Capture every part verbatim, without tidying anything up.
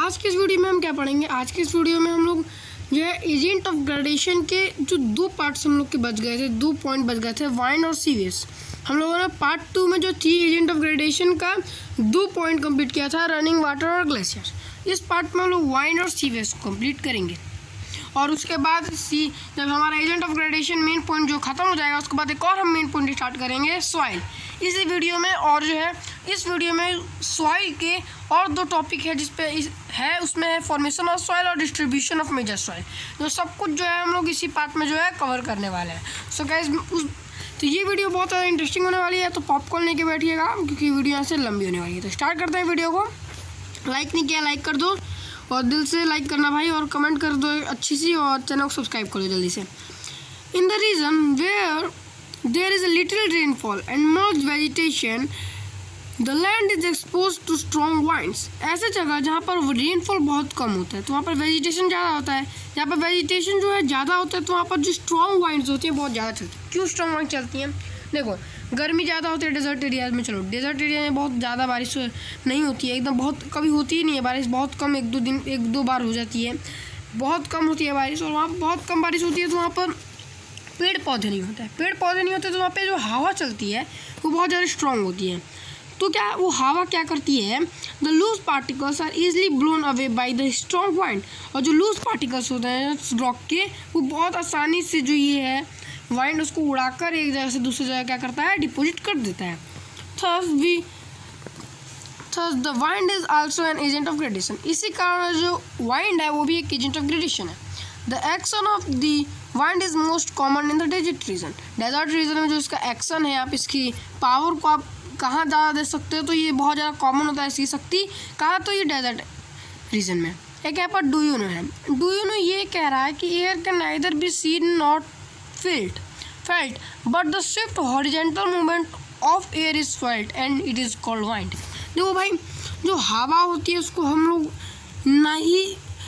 आज के इस वीडियो में हम क्या पढ़ेंगे। आज के इस वीडियो में हम लोग जो है एजेंट ऑफ ग्रेडेशन के जो दो पार्ट्स हम लोग के बच गए थे, दो पॉइंट बच गए थे, वाइन और सीवेस। हम लोगों ने पार्ट टू में जो थी एजेंट ऑफ ग्रेडेशन का दो पॉइंट कंप्लीट किया था, रनिंग वाटर और ग्लेशियर। इस पार्ट में हम लोग वाइन और सीवेस को कंप्लीट करेंगे और उसके बाद सी जब हमारा agent of gradation main point जो खत्म हो जाएगा उसके बाद एक और हम मेन पॉइंट स्टार्ट करेंगे सॉइल इसी वीडियो में। और जो है इस वीडियो में सॉइल के और दो टॉपिक है जिस पे है, उसमें है फॉर्मेशन ऑफ सॉइल और डिस्ट्रीब्यूशन ऑफ मेजर सॉइल। जो सब कुछ जो है हम लोग इसी पार्ट में जो है कवर करने वाले हैं। सो गाइस उस तो ये वीडियो बहुत ज़्यादा इंटरेस्टिंग होने वाली है, तो पॉपकॉर्न लेके बैठिएगा क्योंकि वीडियो यहाँ से लंबी होने वाली है। तो स्टार्ट करते हैं वीडियो को। लाइक नहीं किया लाइक कर दो और दिल से लाइक करना भाई, और कमेंट कर दो अच्छी सी, और चैनल को सब्सक्राइब कर दो जल्दी से। In the region where there is a little rainfall and much vegetation the land is expose to strong winds. ऐसे जगह जहाँ पर रेनफॉल बहुत कम होता है तो वहाँ पर वेजिटेशन ज़्यादा होता है। जहाँ पर वेजिटेशन जो है ज़्यादा होता है तो वहाँ पर जो स्ट्रॉन्ग वाइंड्स होती हैं बहुत ज़्यादा चलती हैं। क्यों स्ट्रॉन्ग वाइंड चलती हैं? देखो गर्मी ज़्यादा होती है डेजर्ट एरियाज में। चलो डेजर्ट एरिया में बहुत ज़्यादा बारिश नहीं होती है, एकदम बहुत कभी होती ही नहीं है बारिश, बहुत कम, एक दो दिन एक दो बार हो जाती है, बहुत कम होती है बारिश। और वहाँ पर बहुत कम बारिश होती है तो वहाँ पर पेड़ पौधे नहीं होते हैं। पेड़ पौधे नहीं होते तो वहाँ पे जो हवा चलती है वो बहुत ज़्यादा स्ट्रॉन्ग होती है। तो क्या वो हवा क्या करती है, the loose particles are easily blown away by the strong wind. और जो लूज पार्टिकल्स होते हैं रॉक के वो बहुत आसानी से जो ये है वाइंड उसको उड़ाकर एक जगह से दूसरी जगह क्या करता है, डिपोजिट कर देता है। Thus we thus the wind is also an agent of gradation. इसी कारण जो वाइंड है वो भी एक एजेंट ऑफ ग्रेडेशन है। The action of the wind is most common in the desert region. Desert region में जो इसका एक्शन है, आप इसकी पावर को आप कहाँ ज़्यादा दे सकते हो, तो ये बहुत ज़्यादा कॉमन होता है इसकी शक्ति कहाँ, तो ये डेजर्ट रीजन में। एक यहाँ पर डू यू नो है। डू यू नो ये कह रहा है कि air can neither be seen not felt felt but the swift horizontal movement of air is felt and it is called wind। देखो भाई जो हवा होती है उसको हम लोग ना ही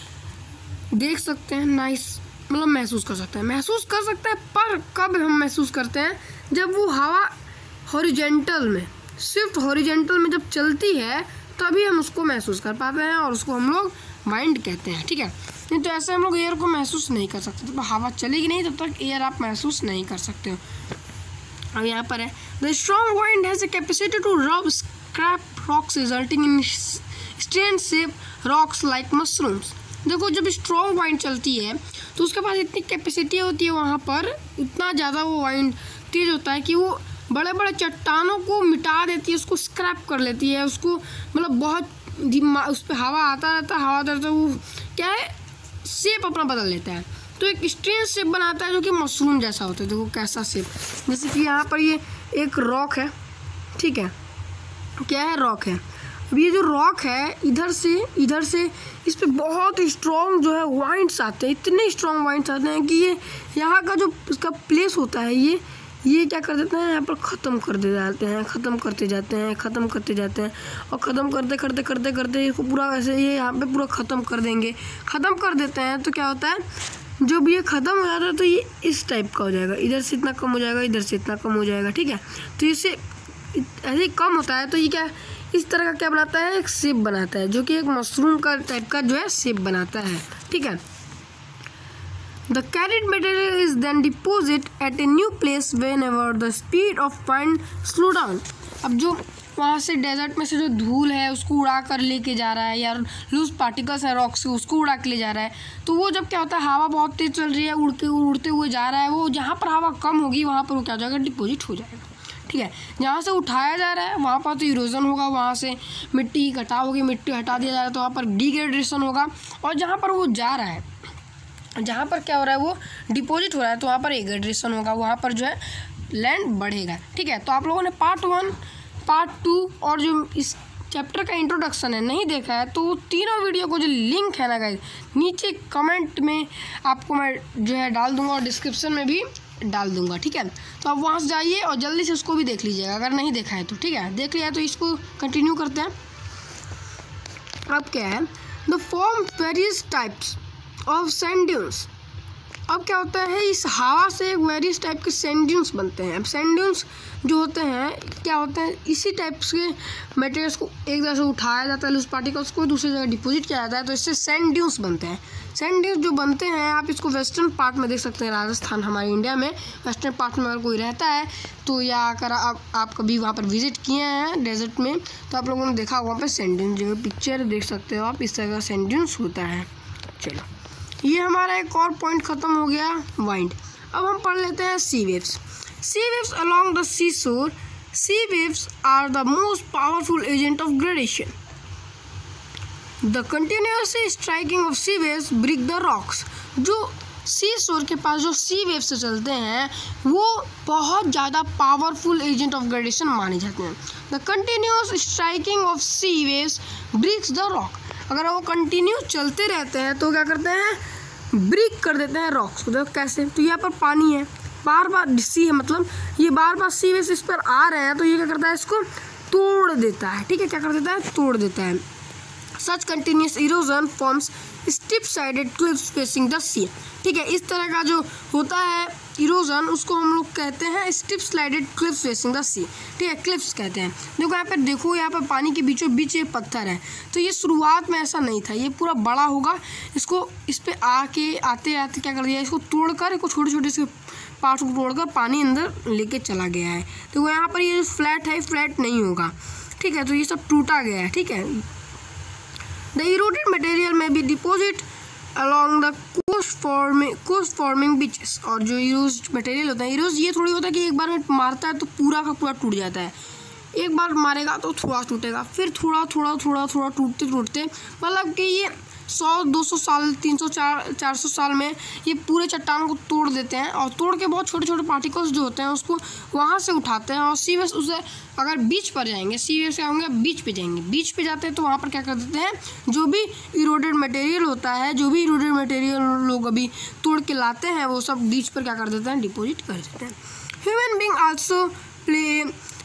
देख सकते हैं ना ही मतलब महसूस कर सकते हैं। महसूस कर सकते हैं पर कब हम महसूस करते हैं, जब वो हवा हॉरिजेंटल में स्विफ्ट हॉरिजेंटल में जब चलती है तभी हम उसको महसूस कर पाते हैं और उसको हम लोग वाइंड कहते हैं। ठीक है, नहीं तो ऐसे हम लोग एयर को महसूस नहीं कर सकते। तो हवा चलेगी नहीं तब तक एयर आप महसूस नहीं कर सकते हो। अब यहाँ पर है the strong wind has a capacity to rub scrap rocks resulting in strain shape rocks like mushrooms. देखो जब स्ट्रॉन्ग वाइंड चलती है तो उसके पास इतनी कैपेसिटी होती है, वहाँ पर इतना ज़्यादा वो वाइंड तेज होता है कि वो बड़े बड़े चट्टानों को मिटा देती है, उसको स्क्रैप कर लेती है, उसको मतलब बहुत धीमा उस पर हवा आता रहता है, हवा आता रहता है, वो क्या है शेप अपना बदल लेता है। तो एक स्ट्रेन शेप बनाता है जो कि मशरूम जैसा होता है। देखो कैसा शेप, जैसे कि यहाँ पर ये एक रॉक है, ठीक है, क्या है रॉक है। अब ये जो रॉक है इधर से इधर से इस पर बहुत स्ट्रॉन्ग जो है वाइंड्स आते हैं, इतने स्ट्रॉन्ग वाइंड्स आते हैं कि ये यहाँ का जो इसका प्लेस होता है ये ये क्या कर देते हैं, यहाँ पर ख़त्म कर दे जाते हैं, ख़त्म करते जाते हैं, ख़त्म करते जाते हैं और ख़त्म करते करते करते करते इसको पूरा ऐसे ये यहाँ पे पूरा ख़त्म कर देंगे, ख़त्म कर देते हैं। तो क्या होता है, जब ये ख़त्म हो जाता है तो ये इस टाइप का हो जाएगा, इधर से इतना कम हो जाएगा, इधर से इतना कम हो जाएगा। ठीक है, तो इससे ऐसे ही कम होता है तो ये क्या इस तरह का क्या बनाता है, एक शेप बनाता है जो कि एक मशरूम का टाइप का जो है शेप बनाता है। ठीक है, The carried material is then deposited at a new place whenever the speed of wind slow down। अब जो वहाँ से डेजर्ट में से जो धूल है उसको उड़ा कर लेके जा रहा है या लूज पार्टिकल्स है रॉक से उसको उड़ा के ले जा रहा है, तो वो जब क्या होता है हवा बहुत तेज चल रही है, उड़ के उड़ते हुए जा रहा है, वो जहाँ पर हवा कम होगी वहाँ पर वो क्या हो जाएगा, डिपोजिट हो जाएगा। ठीक है, जहाँ से उठाया जा रहा है वहाँ पर तो इरोजन होगा, वहाँ से मिट्टी कटाव होगी, मिट्टी हटा दिया जा रहा है तो वहाँ पर डिग्रेडेशन होगा। और जहाँ पर वो जा रहा है, जहाँ पर क्या हो रहा है वो डिपॉजिट हो रहा है तो वहाँ पर एग्रेडेशन होगा, वहाँ पर जो है लैंड बढ़ेगा। ठीक है, तो आप लोगों ने पार्ट वन पार्ट टू और जो इस चैप्टर का इंट्रोडक्शन है नहीं देखा है तो तीनों वीडियो को जो लिंक है ना गाइस नीचे कमेंट में आपको मैं जो है डाल दूंगा और डिस्क्रिप्शन में भी डाल दूंगा। ठीक है, तो आप वहाँ से जाइए और जल्दी से उसको भी देख लीजिएगा अगर नहीं देखा है तो। ठीक है, देख लिया है तो इसको कंटिन्यू करते हैं। अब क्या है, the form various types of sand dunes अब क्या होता है, इस हवा से वेरियस टाइप के सैंड ड्यून्स बनते हैं। अब सैंड ड्यून्स जो होते हैं क्या होते हैं, इसी टाइप के मटेरियल्स को एक जगह से उठाया जाता है, उस पार्टिकल्स को दूसरी जगह डिपॉजिट किया जाता है, तो इससे सैंड ड्यून्स बनते हैं। सैंड ड्यून्स जो बनते हैं, आप इसको वेस्टर्न पार्ट में देख सकते हैं, राजस्थान हमारे इंडिया में वेस्टर्न पार्ट में अगर कोई रहता है तो, या अगर आप आप कभी वहाँ पर विजिट किए हैं डेजर्ट में, तो आप लोगों ने देखा वहाँ पर सैंड ड्यून्स जो पिक्चर देख सकते हो आप, इस तरह का सैंड ड्यून्स होता है। चलो, ये हमारा एक और पॉइंट खत्म हो गया, वाइंड। अब हम पढ़ लेते हैं sea waves. Sea waves along the sea shore, sea waves are the most powerful agent of gradation. The continuous striking of sea waves break the rocks. जो सी शोर के पास जो सी वेव से चलते हैं वो बहुत ज़्यादा पावरफुल एजेंट ऑफ ग्रेडेशन माने जाते हैं। The continuous striking of sea waves breaks the rock. अगर वो कंटिन्यू चलते रहते हैं तो क्या करते हैं, ब्रेक कर देते हैं रॉक्स को। देखो कैसे, तो यहाँ पर पानी है, बार बार सी है, मतलब ये बार बार सी वेव्स इस पर आ रहे हैं, तो ये क्या करता है, इसको तोड़ देता है। ठीक है, क्या कर देता है, तोड़ देता है। Such continuous erosion forms steep sided cliffs facing the sea. ठीक है, इस तरह का जो होता है इरोजन, उसको हम लोग कहते हैं steep slided cliffs facing the sea. ठीक है, क्लिफ्स कहते हैं। देखो यहाँ पर, देखो यहाँ पर पानी के बीचों बीच ये पत्थर है, तो ये शुरुआत में ऐसा नहीं था, ये पूरा बड़ा होगा, इसको इस पर आके आते आते क्या कर दिया, इसको तोड़कर, इसको छोटे छोटे से पार्ट्स को तोड़कर पानी अंदर लेके चला गया है। तो यहाँ पर ये फ्लैट है, फ्लैट नहीं होगा। ठीक है, तो ये सब टूटा गया है। ठीक है, द इरोडेड मटेरियल में be deposit along the coast forming coast forming beaches. और जो इरोज मटेरियल होता है, इरोज ये थोड़ी होता है कि एक बार में मारता है तो पूरा का पूरा टूट जाता है। एक बार मारेगा तो थोड़ा टूटेगा, फिर थोड़ा थोड़ा थोड़ा थोड़ा टूटते टूटते, मतलब कि ये सौ दो सौ साल, तीन सौ चार चार सौ साल में ये पूरे चट्टान को तोड़ देते हैं, और तोड़ के बहुत छोटे छोटे पार्टिकल्स जो होते हैं उसको वहाँ से उठाते हैं, और सी वेव्स उसे अगर बीच पर जाएंगे, सी वेव्स क्या होंगे, बीच पे जाएंगे, बीच पे जाते हैं तो वहाँ पर क्या कर देते हैं, जो भी इरोडेड मटेरियल होता है, जो भी इरोडेड मटेरियल लोग अभी तोड़ के लाते हैं, वो सब बीच पर क्या कर देते हैं, डिपोजिट कर देते हैं। Human being also play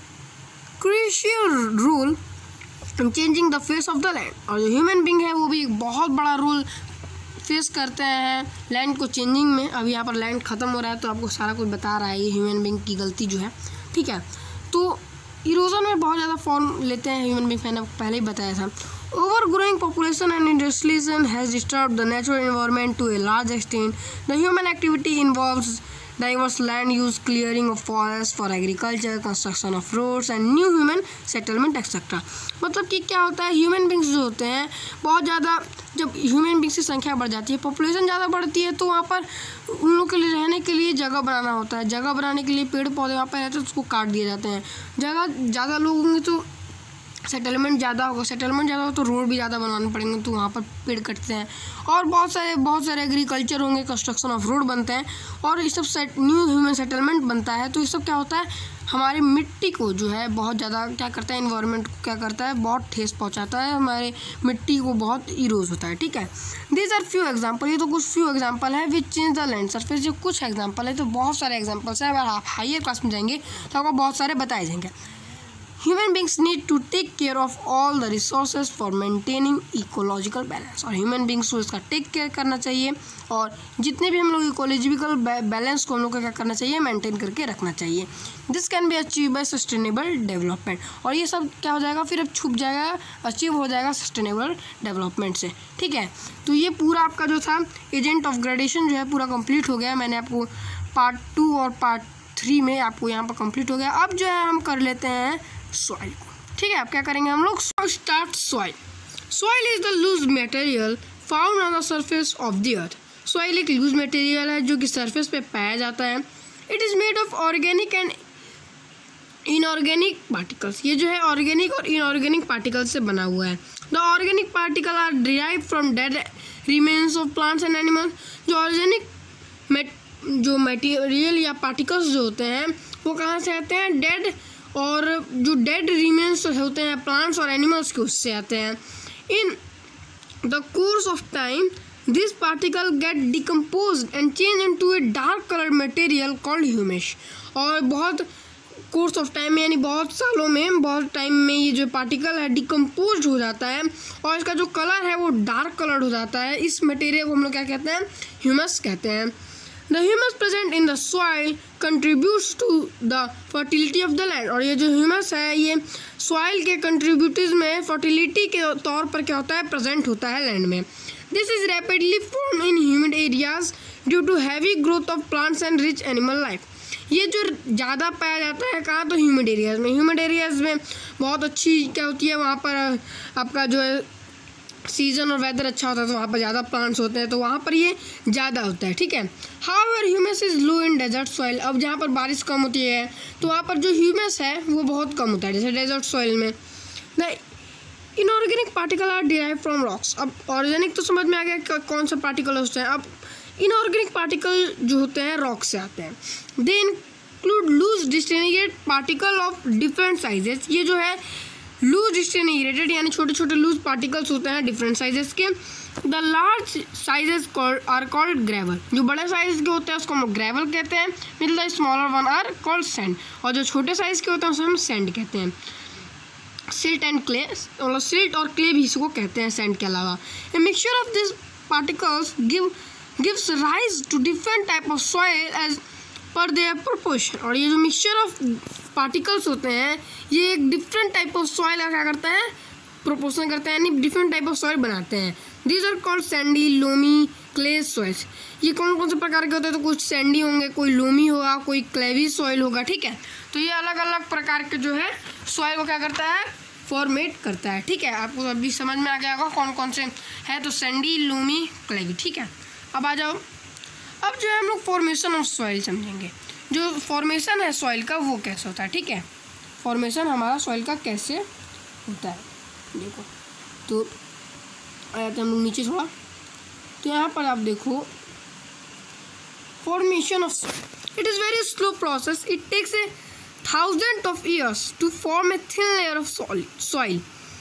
crucial role changing the face of the land. और जो ह्यूमन बीइंग है वो भी एक बहुत बड़ा रोल फेस करते हैं लैंड को चेंजिंग में। अभी यहाँ पर लैंड ख़त्म हो रहा है तो आपको सारा कुछ बता रहा है ये ह्यूमन बीइंग की गलती जो है। ठीक है, तो इरोजन में बहुत ज़्यादा फॉर्म लेते हैं ह्यूमन बीइंग, मैंने पहले ही बताया था। Over growing population and industrialization has disturbed the natural environment to a large extent. The human activity involves diverse land use, clearing of forests for agriculture, construction of roads and new human settlement et cetera। मतलब कि क्या होता है, human beings जो होते हैं बहुत ज़्यादा, जब ह्यूमन बींग्स की संख्या बढ़ जाती है, पॉपुलेशन ज़्यादा बढ़ती है, तो वहाँ पर उन लोगों के लिए रहने के लिए जगह बनाना होता है। जगह बनाने के लिए पेड़ पौधे वहाँ पर रहते हैं, उसको काट दिए जाते हैं। जगह ज़्यादा लोग होंगे तो सेटलमेंट ज़्यादा होगा, सेटलमेंट ज़्यादा होगा तो रोड भी ज़्यादा बनवाने पड़ेंगे, तो वहाँ पर पेड़ कटते हैं। और बहुत सारे बहुत सारे एग्रीकल्चर होंगे, कंस्ट्रक्शन ऑफ रोड बनते हैं, और ये सब सेट न्यू ह्यूमन सेटलमेंट बनता है। तो ये सब क्या होता है, हमारी मिट्टी को जो है बहुत ज़्यादा क्या करता है, इन्वायरमेंट को क्या करता है, बहुत ठेस पहुँचाता है, हमारे मिट्टी को बहुत इरोज होता है। ठीक है, दीज आर फ्यू एग्जाम्पल, ये तो कुछ फ्यू एग्जाम्पल है which change the land surface. जो कुछ एग्जाम्पल है, तो बहुत सारे एग्जाम्पल्स हैं। अगर आप हायर क्लास में जाएंगे तो आपको बहुत सारे बताए जाएंगे। Human beings need to take care of all the resources for maintaining ecological balance। और ह्यूमन बींग्स को इसका टेक केयर करना चाहिए, और जितने भी हम लोग इकोलॉजिकल बैलेंस को हम लोग को क्या करना चाहिए, मेंटेन करके रखना चाहिए। This can be achieve by sustainable development. और ये सब क्या हो जाएगा, फिर अब छुप जाएगा, अचीव हो जाएगा सस्टेनेबल डेवलपमेंट से। ठीक है, तो ये पूरा आपका जो था एजेंट ऑफ ग्रेडेशन जो है पूरा कंप्लीट हो गया। मैंने आपको पार्ट टू और पार्ट थ्री में आपको यहाँ पर कंप्लीट हो गया। अब जो है हम कर लेते हैं सॉइल को। ठीक है, अब क्या करेंगे हम लोग, start soil. Soil is the loose material found on the surface of the earth. Soil एक लूज मटेरियल है जो कि सरफेस पे पाया जाता है। It is made of organic and inorganic particles. ये जो है ऑर्गेनिक और इनऑर्गेनिक पार्टिकल्स से बना हुआ है। The organic particle are derive from dead remains of plants and animals. जो ऑर्गेनिक जो मटेरियल या पार्टिकल्स जो होते हैं वो कहाँ से आते हैं, डेड, और जो डेड रिमेन्स होते हैं प्लांट्स और एनिमल्स के, उससे आते हैं। In the course of time this particle get decomposed and change into a dark coloured material called humus. और बहुत कोर्स ऑफ टाइम में, यानी बहुत सालों में, बहुत टाइम में ये जो पार्टिकल है डिकम्पोज हो जाता है, और इसका जो कलर है वो डार्क कलर्ड हो जाता है। इस मटेरियल को हम लोग क्या कहते हैं, ह्यूमस कहते हैं। The humus present in the soil contributes to the fertility of the land. और ये जो ह्यूमस है ये सॉइल के कंट्रीब्यूटर्स में फर्टिलिटी के तौर पर क्या होता है, प्रेजेंट होता है लैंड में। This is rapidly form in humid areas due to heavy growth of plants and rich animal life. ये जो ज़्यादा पाया जाता है कहाँ, तो ह्यूमिड एरियाज़ में। ह्यूमिड एरियाज़ में बहुत अच्छी क्या होती है, वहाँ पर आपका जो है सीज़न और वेदर अच्छा होता है, तो वहाँ पर ज़्यादा प्लांट्स होते हैं, तो वहाँ पर ये ज़्यादा होता है, ठीक है। However humus is low in desert soil. अब जहाँ पर बारिश कम होती है तो वहाँ पर जो ह्यूमस है वो बहुत कम होता है, जैसे डेजर्ट सॉइल में। The inorganic particle are derive from rocks. अब ऑर्गेनिक तो समझ में आ गया कौन सा पार्टिकल होते हैं। अब इनऑर्गेनिक पार्टिकल जो होते हैं रॉक से आते हैं। They include loose disintegrate particle of different sizes. ये जो है लूज डिस्टेनिगेटेड यानी छोटे छोटे लूज पार्टिकल्स होते हैं डिफरेंट साइजेस के। The large sizes are called gravel. जो बड़े साइज के होते हैं उसको हम ग्रेवल कहते हैं। मिल the smaller one are called sand. और जो छोटे साइज के होते हैं उसे हम सैंड कहते हैं। सिल्ट एंड क्ले, मतलब सिल्ट और क्ले भी इसको कहते हैं सैंड के अलावा। A mixture of this particles give gives rise to different type of soil as per their proportion. और ये जो मिक्सचर ऑफ पार्टिकल्स होते हैं ये एक डिफरेंट टाइप ऑफ सॉइल का क्या करता है, प्रोपोर्शन करता है, यानी डिफरेंट टाइप ऑफ सॉइल बनाते हैं। These are called sandy, loamy, clay soils. ये कौन कौन से प्रकार के होते हैं, तो कुछ सैंडी होंगे, कोई लोमी होगा, कोई क्लेवी सॉइल होगा, ठीक है। तो ये अलग अलग प्रकार के जो है सॉइल को क्या करता है, फॉर्मेट करता है, ठीक है। आपको अभी समझ में आ गया होगा कौन कौन से है, तो सैंडी, लोमी, क्लेवी, ठीक है। अब आ जाओ, अब जो है हम लोग फॉर्मेशन ऑफ सॉइल समझेंगे। जो फॉर्मेशन है सॉइल का वो कैसे होता है, ठीक है। फॉर्मेशन हमारा सॉइल का कैसे होता है, देखो तो आ जाते हैं हम लोग नीचे थोड़ा। तो यहाँ पर आप देखो formation of soil, it is very slow process, it takes a thousand of years to form a thin layer of soil.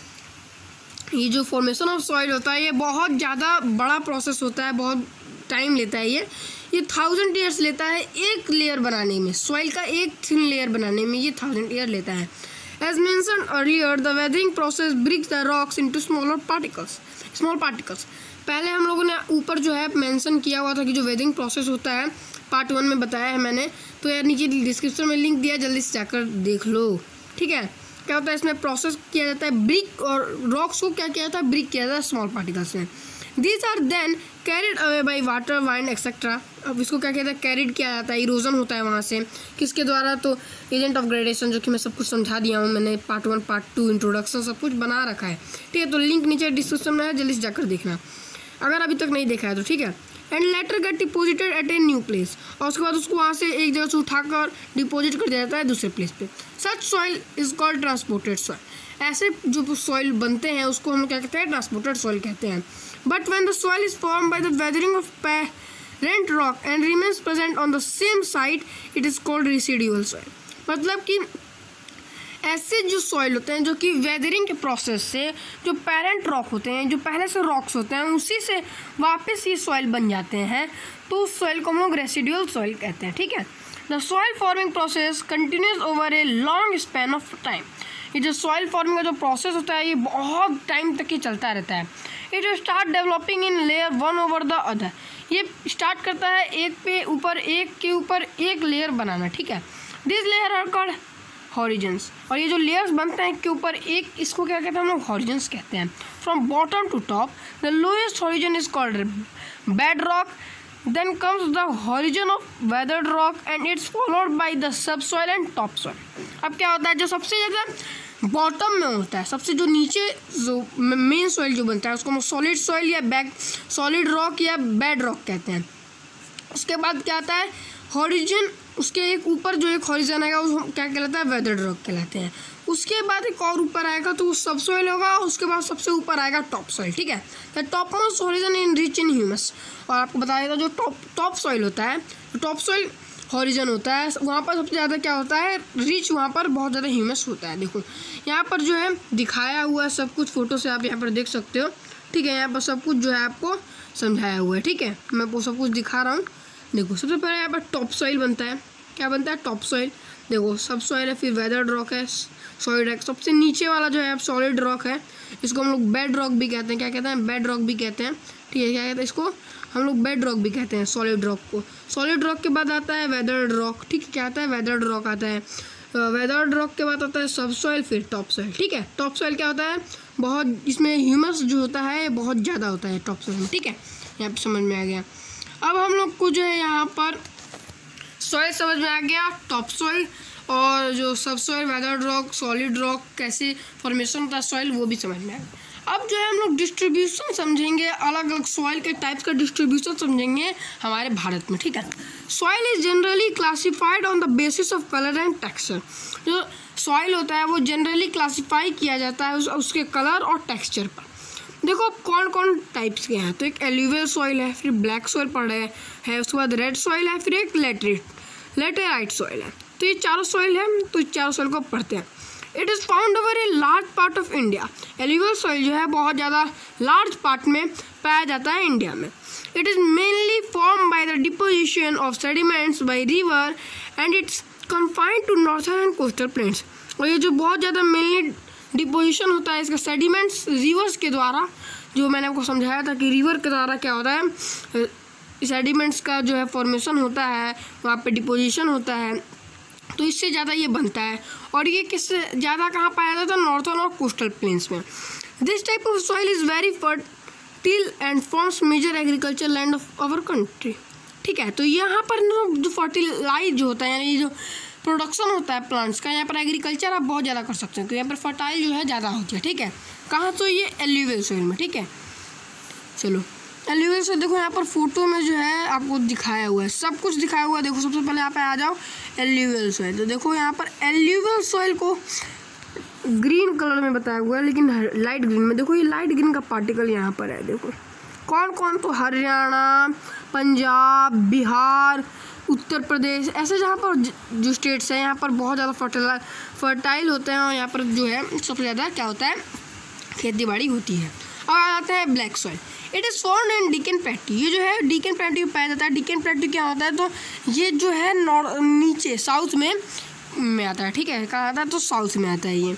ये जो फॉर्मेशन ऑफ सॉइल होता है ये बहुत ज़्यादा बड़ा प्रोसेस होता है, बहुत टाइम लेता है। ये ये थाउजेंड ईयर्स लेता है एक लेयर बनाने में, सॉइल का एक थिन लेयर बनाने में ये थाउजेंड ईयर लेता है। As mentioned earlier the weathering process breaks the rocks into smaller particles small particles. पहले हम लोगों ने ऊपर जो है मेंशन किया हुआ था कि जो वेदरिंग प्रोसेस होता है पार्ट वन में बताया है मैंने, तो यार नीचे डिस्क्रिप्शन में लिंक दिया, जल्दी से जाकर देख लो, ठीक है। क्या होता है इसमें, प्रोसेस किया जाता है ब्रिक और रॉक्स को क्या किया जाता है, ब्रिक किया जाता है स्मॉल पार्टिकल्स में। These are then carried away by water, wind etcetera. अब इसको क्या कहता है, कैरिड किया जाता है, इरोजन होता है वहाँ से, किसके द्वारा, तो एजेंट ऑफ ग्रेडेशन, जो कि मैं सब कुछ समझा दिया हूँ मैंने, part one part two introduction सब कुछ बना रखा है, ठीक है। तो लिंक नीचे डिस्क्रिप्शन में है, जल्दी से जाकर देखना अगर अभी तक नहीं देखा है तो, ठीक है। And later get deposited at a new place, और उसके बाद उसको वहाँ से एक जगह से उठाकर डिपोजिट कर दिया जाता है दूसरे प्लेस पे। Such soil is called transported soil. ऐसे जो सॉइल बनते हैं उसको हम क्या कहते हैं, ट्रांसपोर्टेड सॉइल कहते हैं। But when the soil is form by the weathering of parent rock and remains present on the same site, it is called residual soil. मतलब कि ऐसे जो सॉइल होते हैं जो कि वेदरिंग के प्रोसेस से जो पेरेंट रॉक होते हैं, जो पहले से रॉक्स होते हैं, उसी से वापस ये सॉइल बन जाते हैं, तो उस सॉइल को हम लोग रेसिडुअल सॉइल कहते हैं, ठीक है। The soil forming process continues over a long span of time. ये जो सॉइल फॉर्मिंग का जो प्रोसेस होता है ये बहुत टाइम तक ही चलता रहता है। It start developing in layer one over the other. ये स्टार्ट करता है एक पे ऊपर एक के ऊपर एक लेयर बनाना, ठीक है। This layer are called horizons. और ये जो लेयर्स बनते हैं के ऊपर एक, इसको क्या कहते हैं हम लोग, हॉरिजन्स कहते हैं। From bottom to top the lowest horizon is called bed rock, then comes the horizon of weathered rock and it's followed by the sub soil and top soil. अब क्या होता है, जो सबसे ज़्यादा बॉटम में होता है, सबसे जो नीचे जो मेन सॉइल जो बनता है उसको हम सॉलिड सॉइल या बैक सॉलिड रॉक या बेड रॉक कहते हैं। उसके बाद क्या आता है हॉरिजन, उसके एक ऊपर जो एक हॉरिजन आएगा वो क्या कहलाता है, वेदर्ड रॉक कहलाते हैं। उसके बाद एक और ऊपर आएगा तो वो सब सॉइल होगा, उसके बाद सबसे ऊपर आएगा टॉप सॉइल, ठीक है। The top most horizon in rich in humus. और आपको बताया था जो टॉप टॉप सॉइल होता है, टॉप सॉइल हॉरिजन होता है, वहाँ पर सबसे ज़्यादा क्या होता है, रिच, वहाँ पर बहुत ज़्यादा ह्यूमस होता है। देखो यहाँ पर जो है दिखाया हुआ है सब कुछ, फोटो से आप यहाँ पर देख सकते हो, ठीक है। यहाँ पर सब कुछ जो है आपको समझाया हुआ है, ठीक है। मैं वो सब कुछ दिखा रहा हूँ। देखो सबसे पहले यहाँ पर टॉप सॉइल बनता है, क्या बनता है, टॉप सॉइल। देखो सब सॉइल है, फिर वेदर्ड रॉक है, सॉलिड रॉक, सबसे नीचे वाला जो है सॉलिड रॉक है, इसको हम लोग बेड रॉक भी कहते हैं। क्या कहते हैं, बेड रॉक भी कहते हैं, ठीक है। क्या कहते हैं इसको, हम लोग बेड रॉक भी कहते हैं सॉलिड रॉक को। सॉलिड रॉक के बाद आता है वेदर्ड रॉक, ठीक है, क्या आता है वेदर्ड रॉक आता है। वेदर्ड रॉक के बाद आता है सब सॉइल, फिर टॉप सॉइल, ठीक है। टॉप सॉइल क्या होता है, बहुत इसमें ह्यूमस जो होता है बहुत ज़्यादा होता है टॉप सॉइल में, ठीक है, यहाँ पर समझ में आ गया। अब हम लोग को जो है यहाँ पर सॉइल समझ में आ गया, टॉप सॉइल और जो sub soil, weathered rock, solid rock, कैसे फॉर्मेशन होता है सॉइल, वो भी समझ में आ गया। अब जो है हम लोग डिस्ट्रीब्यूशन समझेंगे, अलग अलग सॉइल के टाइप्स का डिस्ट्रीब्यूशन समझेंगे हमारे भारत में, ठीक है। Soil is generally classified on the basis of colour and texture. जो सॉइल होता है वो जनरली क्लासीफाई किया जाता है उस, उसके कलर और टेक्सचर पर। देखो कौन कौन टाइप्स के हैं, तो एक एल्यूवियल सॉइल है, फिर ब्लैक सॉइल पड़ रहे है, उसके बाद रेड सॉइल है, फिर एक लेटरेट लेटेराइट सॉइल है। तो ये चारों सॉइल है, तो ये चारों सॉइल को पढ़ते हैं। It is found over a large part of India. Alluvial soil जो है बहुत ज़्यादा लार्ज पार्ट में पाया जाता है इंडिया में। It is mainly form by the deposition of sediments by river and it's confined to northern and coastal plains. और ये जो बहुत ज़्यादा मेनली डिपोजिशन होता है इसका सेडिमेंट्स रिवर्स के द्वारा, जो मैंने आपको समझाया था कि रिवर के द्वारा क्या होता है, सेडिमेंट्स का जो है फॉर्मेशन होता है, वहाँ पे डिपोजिशन होता है, तो इससे ज़्यादा ये बनता है। और ये किससे ज़्यादा कहाँ पाया जाता है, नॉर्थर्न और कोस्टल प्लेन्स में। This type of soil is very fertile and forms major agriculture land of our country, ठीक है। तो यहाँ पर जो फर्टिलाइज जो होता है, यानी जो प्रोडक्शन होता है प्लांट्स का, यहाँ पर एग्रीकल्चर आप बहुत ज़्यादा कर सकते हैं, क्योंकि यहाँ पर फर्टाइल जो है ज़्यादा होती है, ठीक है। कहाँ तो ये एल्यूवियल सॉइल में, ठीक है। चलो एल्यूवियल सॉइल देखो यहाँ पर फोटो में जो है आपको दिखाया हुआ है, सब कुछ दिखाया हुआ है। देखो सबसे पहले यहाँ पे आ जाओ एल्यूवियल सॉइल, तो देखो यहाँ पर एल्यूवियल सॉइल को ग्रीन कलर में बताया हुआ है, लेकिन लाइट ग्रीन में। देखो ये लाइट ग्रीन का पार्टिकल यहाँ पर है, देखो कौन कौन, तो हरियाणा, पंजाब, बिहार, उत्तर प्रदेश, ऐसे जहाँ पर जो स्टेट्स हैं यहाँ पर बहुत ज़्यादा फर्टिला फर्टाइल होते हैं, और यहाँ पर जो है सबसे ज़्यादा क्या होता है, खेती बाड़ी होती है। अब आ जाता है black soil. It is found in Deccan plateau. ये जो है डीकन प्लेट्यू पाया जाता है। डीकन प्लेट्यू क्या होता है, तो ये जो है नॉर्थ नीचे साउथ में में आता है, ठीक है, कहाँ आता है, तो साउथ में आता है ये।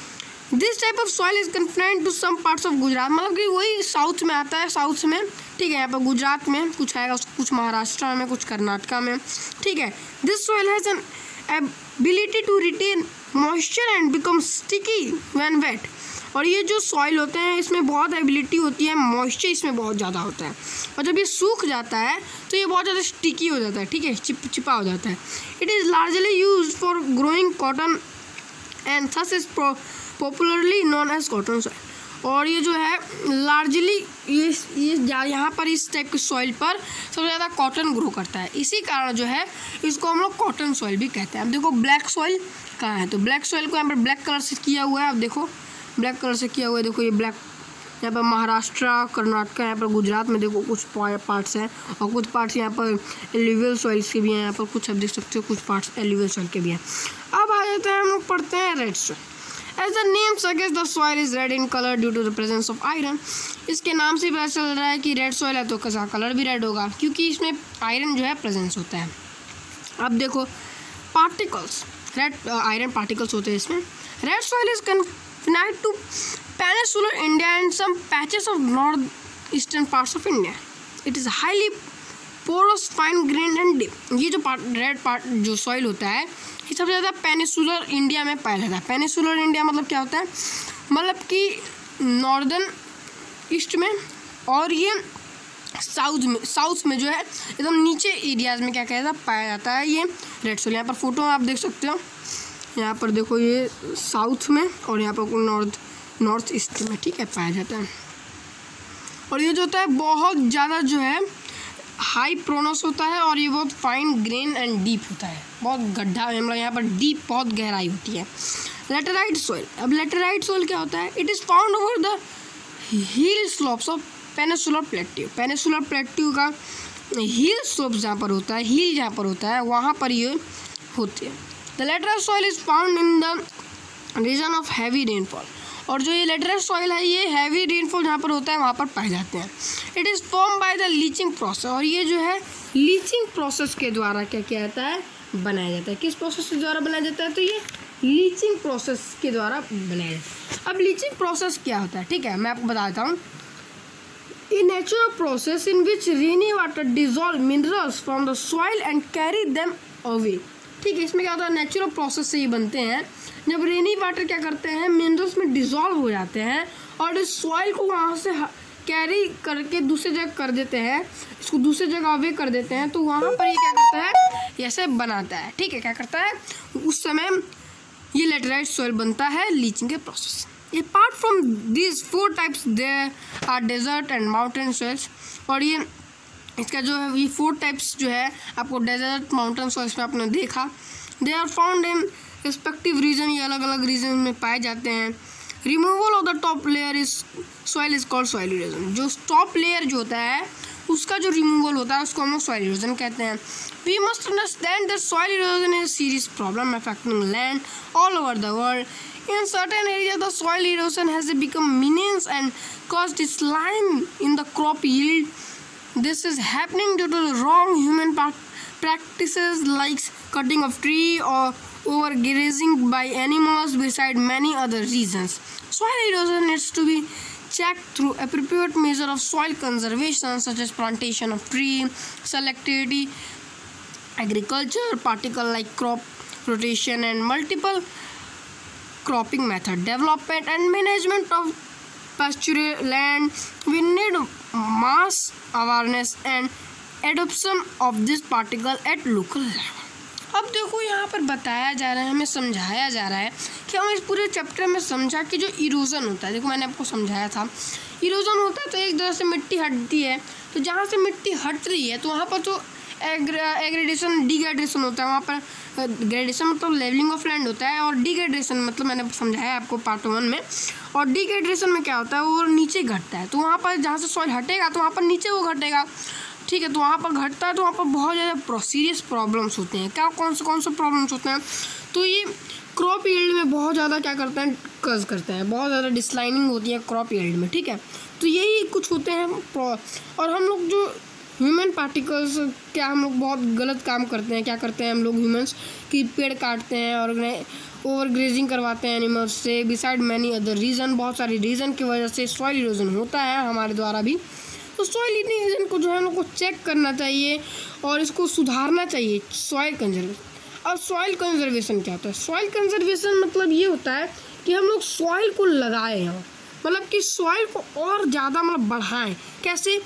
This type of soil is confined to some parts of Gujarat, मतलब कि वही साउथ में आता है, साउथ में, ठीक है। यहाँ पर गुजरात में कुछ आएगा, कुछ महाराष्ट्र में, कुछ कर्नाटका में, ठीक है। This soil has an ability to retain moisture and become sticky when wet. और ये जो सॉइल होते हैं इसमें बहुत एबिलिटी होती है, मॉइस्चर इसमें बहुत ज़्यादा होता है, और जब ये सूख जाता है तो ये बहुत ज़्यादा स्टिकी हो जाता है, ठीक है, चिप चिपा हो जाता है। It is largely use for growing cotton and thus is popularly known as cotton soil. और ये जो है लार्जली ये ये यहाँ पर इस टाइप के सॉइल पर सबसे ज़्यादा कॉटन ग्रो करता है, इसी कारण जो है इसको हम लोग कॉटन सॉइल भी कहते हैं। अब देखो ब्लैक सॉइल कहाँ है, तो ब्लैक सॉइल को यहाँ पर ब्लैक कलर से किया हुआ है। अब देखो ब्लैक कलर से किया हुआ है, देखो ये ब्लैक, यहाँ पर महाराष्ट्र, कर्नाटक, यहाँ पर गुजरात में देखो कुछ पार्ट्स हैं, और कुछ पार्ट्स यहाँ पर एल्यूवियल सॉइल्स के भी हैं, यहाँ पर कुछ आप देख सकते हो कुछ पार्ट्स एल्यूवियल सॉइल के भी हैं। अब आ जाते हैं हम लोग पढ़ते हैं red soil. As the name suggest the soil is red in colour due to the presence of iron. इसके नाम से पता चल रहा है कि रेड सॉइल है तो इसका कलर भी रेड होगा, क्योंकि इसमें आयरन जो है प्रेजेंस होता है। अब देखो पार्टिकल्स, रेड आयरन पार्टिकल्स होते हैं इसमें। Red soil is confined to peninsular India and some patches of northeastern parts of India. It is highly porous, fine grained and deep. ये जो पार्ट रेड पार्ट जो सॉइल होता है ये सबसे ज़्यादा पेनिसुलर इंडिया में पाया जाता है। पेनिसुलर इंडिया मतलब क्या होता है, मतलब कि नॉर्दर्न ईस्ट में, और ये साउथ में साउथ में जो है एकदम नीचे एरियाज में क्या कहता है पाया जाता है ये रेड सॉइल। यहाँ पर फोटो में आप देख सकते हो, यहाँ पर देखो ये साउथ में और यहाँ पर नॉर्थ नॉर्थ ईस्ट में, ठीक है, पाया जाता है। और ये जो होता है बहुत ज़्यादा जो है हाई प्रोनस होता है, और ये बहुत फाइन ग्रेन एंड डीप होता है, बहुत गड्ढा, मतलब यहाँ पर डीप बहुत गहराई होती है। Laterite soil. अब लेटेराइट सॉइल क्या होता है, it is found over the hill slopes of peninsular plateau. Peninsular plateau का हिल स्लोप्स जहाँ पर होता है, हिल जहाँ पर होता है वहाँ पर ये होती है। The laterite soil is found in the region of heavy rainfall. और जो ये लेटेराइट सॉइल है ये हैवी रेनफॉल जहाँ पर होता है वहाँ पर पाए जाते हैं। It is form by the leaching process. और ये जो है लीचिंग प्रोसेस के द्वारा क्या किया जाता है, बनाया जाता है। किस प्रोसेस के द्वारा बनाया जाता है, तो ये लीचिंग प्रोसेस के द्वारा बनाया जाता है। अब लीचिंग प्रोसेस क्या होता है, ठीक है, मैं आपको बता देता हूँ। a natural process in which rainy water dissolve minerals from the soil and carry them away। ठीक है, इसमें क्या होता है, नेचुरल प्रोसेस से ये बनते हैं। जब रेनी वाटर क्या करते हैं, मिनरल्स में डिजॉल्व हो जाते हैं और इस सॉइल को वहाँ से कैरी करके दूसरी जगह कर देते हैं, इसको दूसरी जगह अवे कर देते हैं, तो वहाँ पर ये क्या करता है, ऐसे बनाता है। ठीक है, क्या करता है, उस समय ये लेटराइट सॉइल बनता है लीचिंग के process. Apart from this four types there are desert and mountain soils. और ये इसका जो है ये फोर टाइप्स जो है आपको डेजर्ट माउंटेन सॉइल्स में आपने देखा। They are found in respective region, ये अलग अलग रीजन में पाए जाते हैं। Removal of the top layer is soil is called soil erosion. जो टॉप लेयर जो होता है उसका जो रिमूवल होता है उसको हम लोग सॉइल इरोजन कहते हैं। We must understand that soil erosion is serious problem affecting land all over the world. In certain areas, the soil erosion has become menace and caused decline in the crop yield. This is happening due to wrong human practices like cutting of tree or overgrazing by animals, beside many other reasons. Soil erosion needs to be checked through appropriate measure of soil conservation, such as plantation of tree, selective agriculture, particle like crop rotation, and multiple cropping method, development and management of pasture land. We need mass awareness and adoption of this particle at local level. अब देखो यहाँ पर बताया जा रहा है, हमें समझाया जा रहा है कि हम इस पूरे चैप्टर में समझा कि जो इरोजन होता है, देखो मैंने आपको समझाया था इरोजन होता है तो एक तरह से मिट्टी हटती है, तो जहाँ से मिट्टी हट रही है तो वहाँ पर तो एग्रेडेशन डिग्रेडेशन होता है। वहाँ पर ग्रेडेशन मतलब लेवलिंग ऑफ लैंड होता है और डिग्रेडेशन मतलब मैंने समझाया आपको पार्ट वन में। और डिग्रेडेशन में क्या होता है, वो नीचे घटता है, तो वहाँ पर जहाँ से सॉइल हटेगा तो वहाँ पर नीचे वो घटेगा। ठीक है, तो वहाँ पर घटता है तो वहाँ पर बहुत ज़्यादा सीरियस प्रॉब्लम्स होते हैं। क्या कौन से कौन से प्रॉब्लम्स होते हैं, तो ये क्रॉप यील्ड में बहुत ज़्यादा क्या करते हैं, कज करते हैं, बहुत ज़्यादा डिस्लाइनिंग होती है क्रॉप यील्ड में। ठीक है, तो यही कुछ होते हैं। और हम लोग जो ह्यूमन पार्टिकल्स, क्या हम लोग बहुत गलत काम करते हैं, क्या करते हैं हम लोग ह्यूमंस कि पेड़ काटते हैं और ओवर ग्रेजिंग करवाते हैं एनिमल्स से, बिसाइड मैनी अदर रीज़न, बहुत सारे रीज़न की वजह से सॉइल इरोजन होता है हमारे द्वारा भी। तो सॉइल इरोजन को जो है हम लोग को चेक करना चाहिए और इसको सुधारना चाहिए। Soil conservation. अब सॉइल कंजर्वेशन क्या होता है, सॉइल कंजर्वेशन मतलब ये होता है कि हम लोग सॉइल को लगाएं यहाँ, मतलब कि सॉइल को और ज़्यादा मतलब बढ़ाएं। कैसे,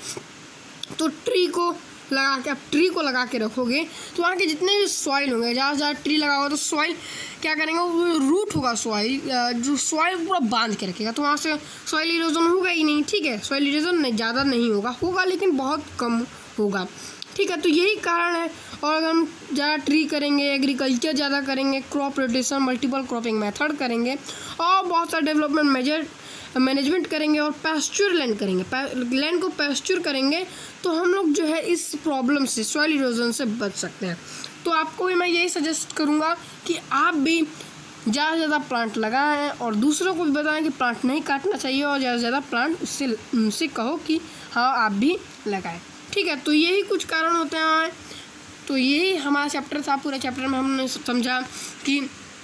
तो ट्री को लगा के, अब ट्री को लगा के रखोगे तो वहाँ के जितने भी सॉइल होंगे, जहाँ जहाँ ट्री लगा होगा तो सॉइल क्या करेंगे, वो रूट होगा सॉइल, जो सॉइल पूरा बांध के रखेगा, तो वहाँ से सॉइल इरोजन होगा ही नहीं। ठीक है, सॉइल इरोजन नहीं ज़्यादा नहीं होगा, होगा लेकिन बहुत कम होगा। ठीक है, तो यही कारण है। और अगर हम ज़्यादा ट्री करेंगे, एग्रीकल्चर ज़्यादा करेंगे, crop rotation, multiple cropping method करेंगे और बहुत सारे डेवलपमेंट मेजर मैनेजमेंट करेंगे और पैस्चर लैंड करेंगे, लैंड को पैस्चर करेंगे, तो हम लोग जो है इस प्रॉब्लम से, सॉइल इरोजन से बच सकते हैं। तो आपको भी मैं यही सजेस्ट करूँगा कि आप भी ज़्यादा से ज़्यादा प्लांट लगाएं और दूसरों को भी बताएं कि प्लांट नहीं काटना चाहिए और ज़्यादा से ज़्यादा प्लांट उससे उनसे कहो कि हाँ आप भी लगाएं। ठीक है, तो यही कुछ कारण होते हैं। तो यही हमारा चैप्टर था। पूरे चैप्टर में हमने समझा कि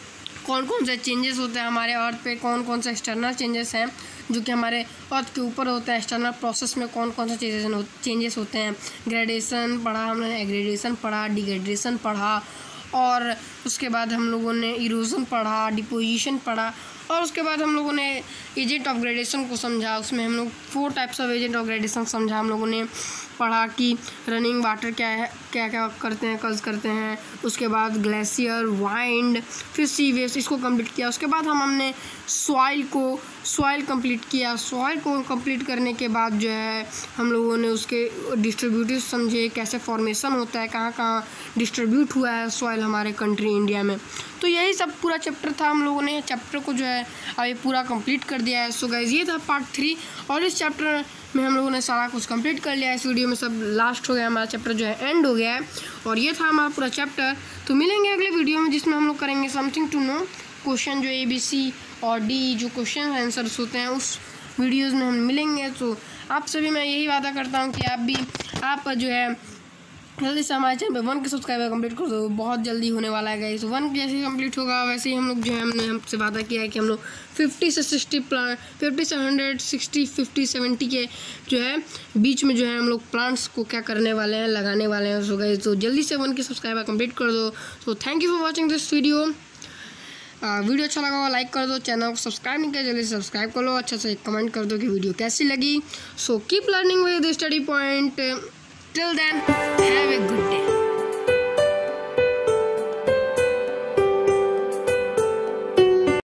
कौन कौन से चेंजेस होते हैं हमारे अर्थ पे, कौन कौन से एक्सटर्नल चेंजेस हैं जो कि हमारे अर्थ के ऊपर होता है। एक्सटर्नल प्रोसेस में कौन कौन से चेंजेस चेंजेस होते हैं। ग्रेडेशन पढ़ा हमने, एग्रेडेशन पढ़ा, डिग्रेडेशन पढ़ा, और उसके बाद हम लोगों ने इरोजन पढ़ा, डिपोजिशन पढ़ा, और उसके बाद हम लोगों ने एजेंट ऑफ ग्रेडेशन को समझा। उसमें हम लोग four types of agent of gradation समझा। हम लोगों ने पढ़ा कि रनिंग वाटर क्या है, क्या क्या करते हैं, कज करते हैं। उसके बाद ग्लेशियर, वाइंड, फिर सी वेव्स, इसको कंप्लीट किया। उसके बाद हम हमने सॉइल को सॉइल कंप्लीट किया। सॉइल को कंप्लीट करने के बाद जो है हम लोगों ने उसके डिस्ट्रीब्यूटिव समझे, कैसे फॉर्मेशन होता है, कहाँ कहाँ डिस्ट्रीब्यूट हुआ है सॉइल हमारे कंट्री इंडिया में। तो यही सब पूरा चैप्टर था। हम लोगों ने चैप्टर को जो है अभी पूरा कंप्लीट कर दिया है। सो गाइस, ये था पार्ट थ्री, और इस चैप्टर में हम लोगों ने सारा कुछ कंप्लीट कर लिया है। इस वीडियो में सब लास्ट हो गया, हमारा चैप्टर जो है एंड हो गया है, और ये था हमारा पूरा चैप्टर। तो मिलेंगे अगले वीडियो में जिसमें हम लोग करेंगे समथिंग टू नो क्वेश्चन, जो ए बी सी और डी जो क्वेश्चन आंसर्स होते हैं उस वीडियोज़ में हम मिलेंगे। तो आप सभी मैं यही वादा करता हूँ कि आप भी आप जो है जल्दी से हमारे चैनल पे वन के सब्सक्राइबर कंप्लीट कर दो, बहुत जल्दी होने वाला है गाइस। वन जैसे ही कंप्लीट होगा वैसे ही हम लोग जो है हमने हमसे वादा किया है कि हम लोग फिफ्टी से सिक्सटी प्लान फिफ्टी से हंड्रेड सिक्सटी फिफ्टी सेवेंटी के जो है बीच में जो है हम लोग प्लांट्स को क्या करने वाले हैं, लगाने वाले हैं। सो गाइस तो जल्दी से वन के सब्सक्राइबर कंप्लीट कर दो। So thank you for watching this video. Video अच्छा लगा हो लाइक कर दो, चैनल को सब्सक्राइब नहीं किया जल्दी से सब्सक्राइब कर लो, अच्छा से कमेंट कर दो कि वीडियो कैसी लगी। So keep learning with Study Point. Till then have a good day.